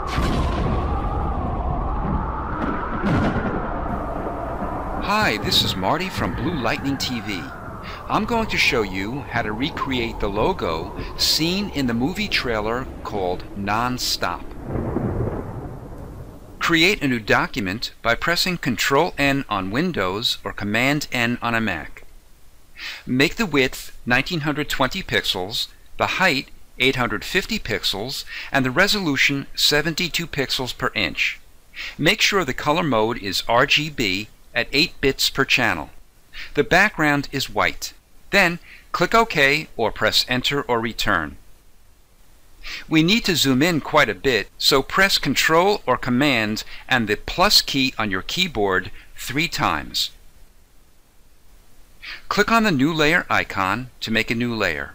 Hi, this is Marty from Blue Lightning TV. I'm going to show you how to recreate the logo seen in the movie trailer called Non-Stop. Create a new document by pressing Ctrl-N on Windows or Command-N on a Mac. Make the width 1920 pixels, the height 850 pixels, and the resolution 72 pixels per inch. Make sure the color mode is RGB at 8 bits per channel. The background is white. Then click OK or press Enter or Return. We need to zoom in quite a bit, so press Ctrl or Command and the plus key on your keyboard 3 times. Click on the New Layer icon to make a new layer.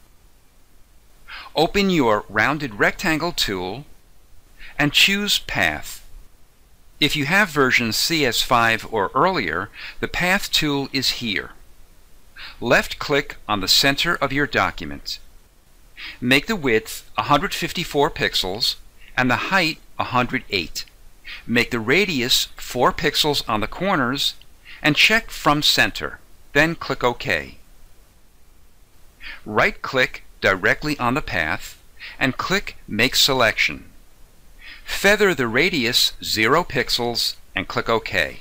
Open your rounded rectangle tool and choose Path. If you have version CS5 or earlier, the Path tool is here. Left-click on the center of your document. Make the width 154 pixels and the height 108. Make the radius 4 pixels on the corners and check From Center. Then click OK. Right-click directly on the path and click Make Selection. Feather the radius 0 pixels and click OK.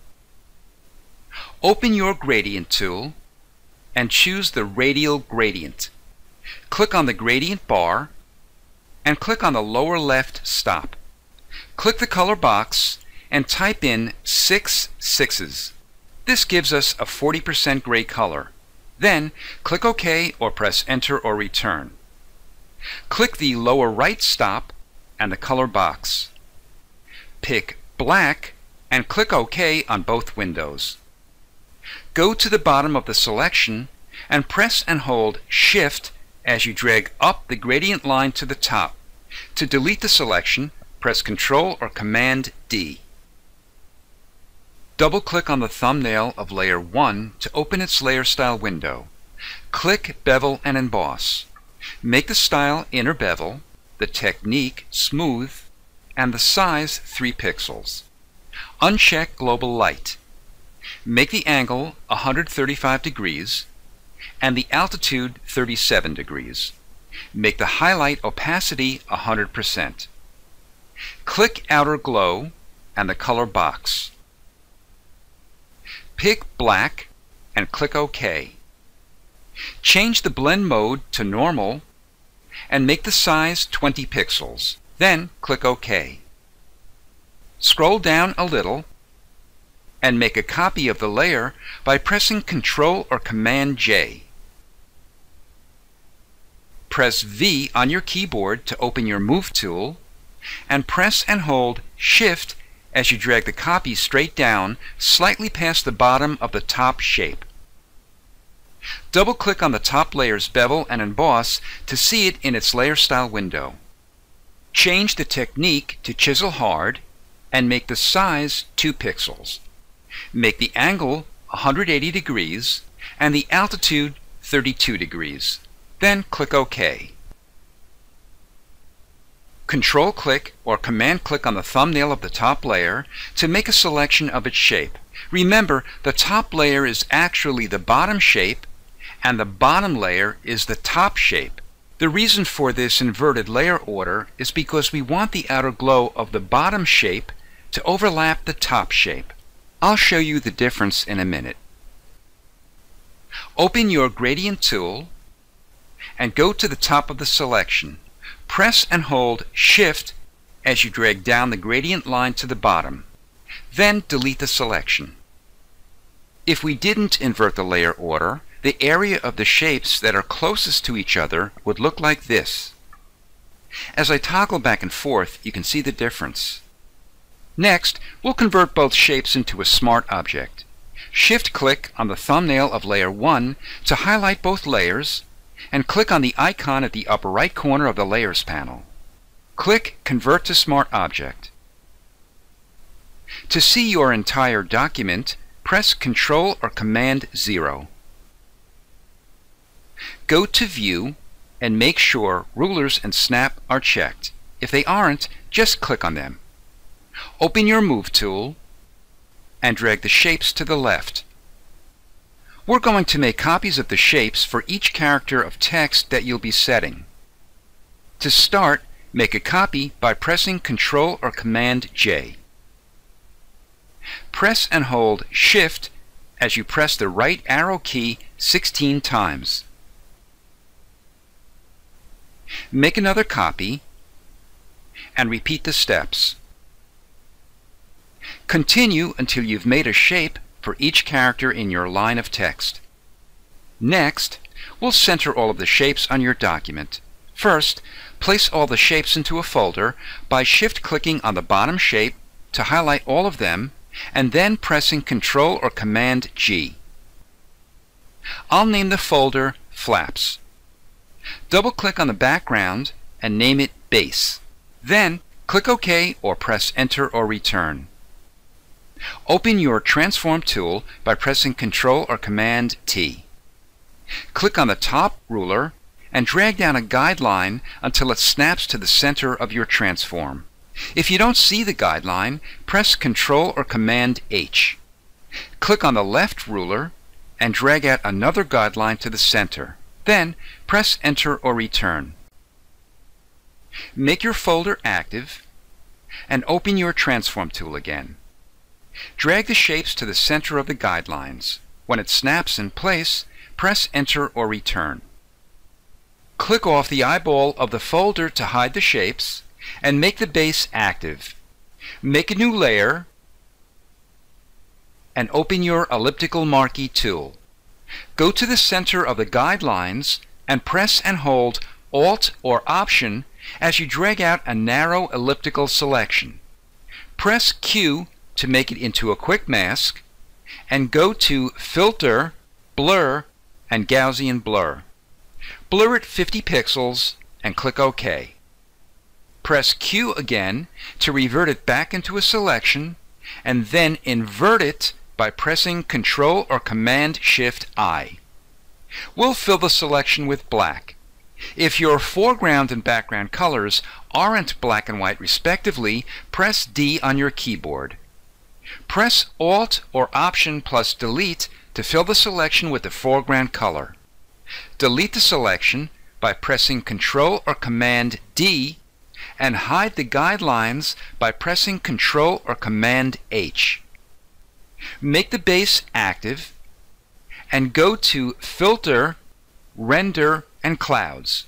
Open your Gradient tool and choose the Radial Gradient. Click on the gradient bar and click on the lower left stop. Click the color box and type in 6 6s. This gives us a 40% gray color. Then click OK or press Enter or Return. Click the lower right stop and the color box. Pick black and click OK on both windows. Go to the bottom of the selection and press and hold Shift as you drag up the gradient line to the top. To delete the selection, press Ctrl or Command D. Double-click on the thumbnail of Layer 1 to open its Layer Style window. Click Bevel and Emboss. Make the style Inner Bevel, the technique Smooth, and the size 3 pixels. Uncheck Global Light. Make the angle 135 degrees and the altitude 37 degrees. Make the highlight opacity 100%. Click Outer Glow and the color box. Pick black and click OK. Change the blend mode to normal and make the size 20 pixels. Then click OK. Scroll down a little and make a copy of the layer by pressing Ctrl or Command J. Press V on your keyboard to open your Move tool and press and hold Shift as you drag the copy straight down slightly past the bottom of the top shape. Double-click on the top layer's bevel and emboss to see it in its Layer Style window. Change the technique to Chisel Hard and make the size 2 pixels. Make the angle 180 degrees and the altitude 32 degrees. Then click OK. Control-click or Command-click on the thumbnail of the top layer to make a selection of its shape. Remember, the top layer is actually the bottom shape and the bottom layer is the top shape. The reason for this inverted layer order is because we want the outer glow of the bottom shape to overlap the top shape. I'll show you the difference in a minute. Open your Gradient tool and go to the top of the selection. Press and hold Shift as you drag down the gradient line to the bottom. Then delete the selection. If we didn't invert the layer order, the area of the shapes that are closest to each other would look like this. As I toggle back and forth, you can see the difference. Next, we'll convert both shapes into a smart object. Shift-click on the thumbnail of Layer 1 to highlight both layers, and click on the icon at the upper right corner of the Layers panel. Click Convert to Smart Object. To see your entire document, press Ctrl or Command 0. Go to View and make sure Rulers and Snap are checked. If they aren't, just click on them. Open your Move tool and drag the shapes to the left. We're going to make copies of the shapes for each character of text that you'll be setting. To start, make a copy by pressing Ctrl or Command J. Press and hold Shift as you press the right arrow key 16 times. Make another copy and repeat the steps. Continue until you've made a shape for each character in your line of text. Next, we'll center all of the shapes on your document. First, place all the shapes into a folder by shift-clicking on the bottom shape to highlight all of them, and then pressing Ctrl or Command G. I'll name the folder Flaps. Double-click on the background and name it Base. Then, click OK or press Enter or Return. Open your Transform tool by pressing Ctrl or Command T. Click on the top ruler and drag down a guideline until it snaps to the center of your transform. If you don't see the guideline, press Ctrl or Command H. Click on the left ruler and drag out another guideline to the center. Then press Enter or Return. Make your folder active and open your Transform tool again. Drag the shapes to the center of the guidelines. When it snaps in place, press Enter or Return. Click off the eyeball of the folder to hide the shapes and make the base active. Make a new layer and open your elliptical marquee tool. Go to the center of the guidelines and press and hold Alt or Option as you drag out a narrow elliptical selection. Press Q to make it into a quick mask and go to Filter, Blur, and Gaussian Blur. Blur it 50 pixels and click OK. Press Q again to revert it back into a selection and then invert it by pressing Ctrl or Command Shift I. We'll fill the selection with black. If your foreground and background colors aren't black and white respectively, press D on your keyboard. Press Alt or Option plus Delete to fill the selection with the foreground color. Delete the selection by pressing Ctrl or Command D and hide the guidelines by pressing Ctrl or Command H. Make the base active and go to Filter, Render, and Clouds.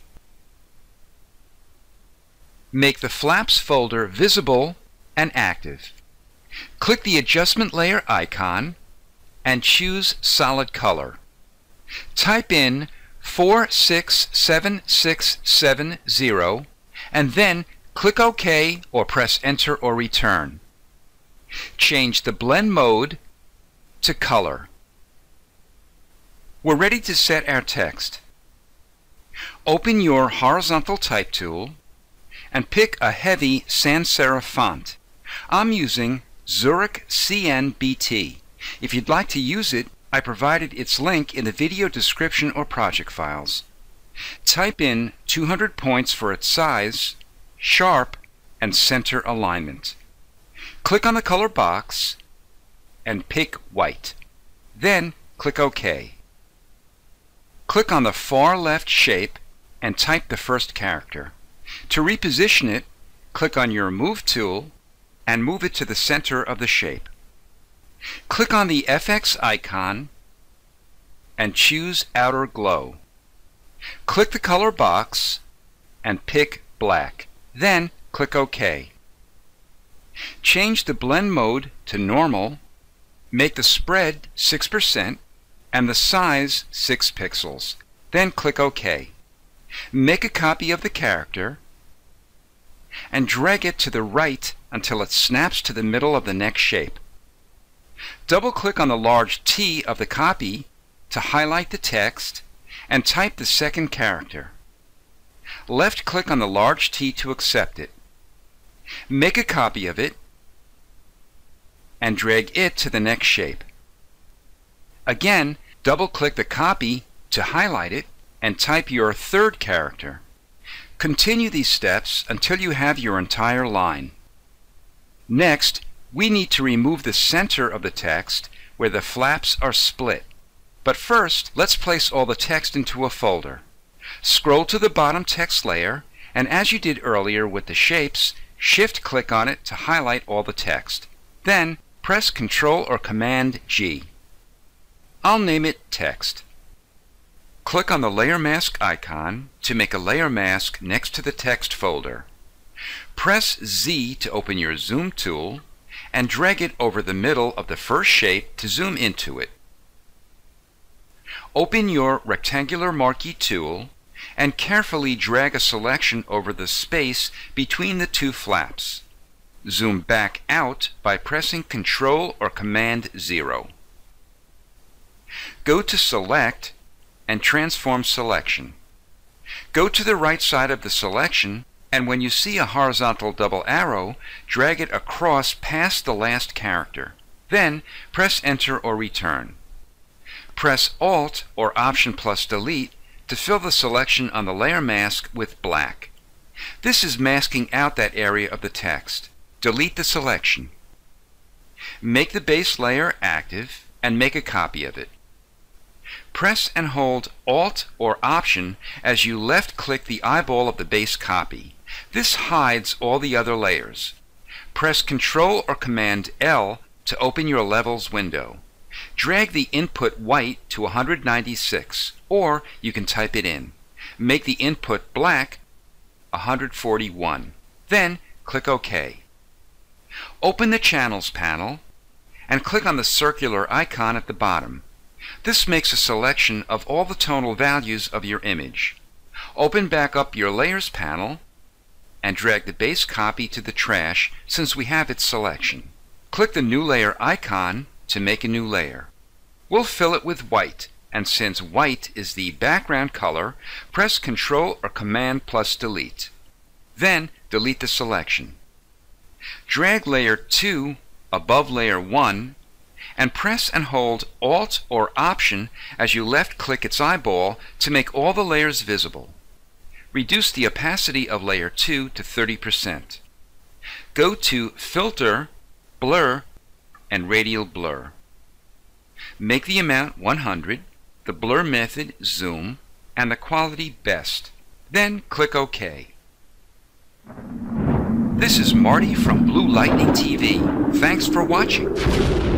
Make the Flaps folder visible and active. Click the Adjustment Layer icon and choose Solid Color. Type in 467670 and then click OK or press Enter or Return. Change the blend mode to color. We're ready to set our text. Open your horizontal type tool and pick a heavy sans serif font. I'm using Zurich CNBT. If you'd like to use it, I provided its link in the video description or project files. Type in 200 points for its size, sharp, and center alignment. Click on the color box and pick white. Then click OK. Click on the far left shape and type the first character. To reposition it, click on your Move tool and move it to the center of the shape. Click on the FX icon and choose Outer Glow. Click the color box and pick black. Then click OK. Change the blend mode to normal, make the spread 6% and the size 6 pixels. Then click OK. Make a copy of the character and drag it to the right until it snaps to the middle of the next shape. Double-click on the large T of the copy to highlight the text and type the second character. Left-click on the large T to accept it. Make a copy of it and drag it to the next shape. Again, double-click the copy to highlight it and type your third character. Continue these steps until you have your entire line. Next, we need to remove the center of the text where the flaps are split. But first, let's place all the text into a folder. Scroll to the bottom text layer, and as you did earlier with the shapes, shift-click on it to highlight all the text. Then, press Ctrl or Command G. I'll name it Text. Click on the Layer Mask icon to make a layer mask next to the text folder. Press Z to open your Zoom tool and drag it over the middle of the first shape to zoom into it. Open your rectangular marquee tool and carefully drag a selection over the space between the two flaps. Zoom back out by pressing Ctrl or Command 0. Go to Select and Transform Selection. Go to the right side of the selection, and when you see a horizontal double arrow, drag it across past the last character. Then press Enter or Return. Press Alt or Option plus Delete to fill the selection on the layer mask with black. This is masking out that area of the text. Delete the selection. Make the base layer active and make a copy of it. Press and hold Alt or Option as you left-click the eyeball of the base copy. This hides all the other layers. Press Ctrl or Command L to open your Levels window. Drag the input white to 196, or you can type it in. Make the input black 141. Then click OK. Open the Channels panel and click on the circular icon at the bottom. This makes a selection of all the tonal values of your image. Open back up your Layers panel and drag the base copy to the trash since we have its selection. Click the New Layer icon to make a new layer. We'll fill it with white, and since white is the background color, press Ctrl or Command plus Delete. Then delete the selection. Drag Layer 2 above Layer 1 and press and hold Alt or Option as you left-click its eyeball to make all the layers visible. Reduce the opacity of Layer 2 to 30%. Go to Filter, Blur, and Radial Blur. Make the amount 100, the blur method Zoom, and the quality Best. Then click OK. This is Marty from Blue Lightning TV. Thanks for watching.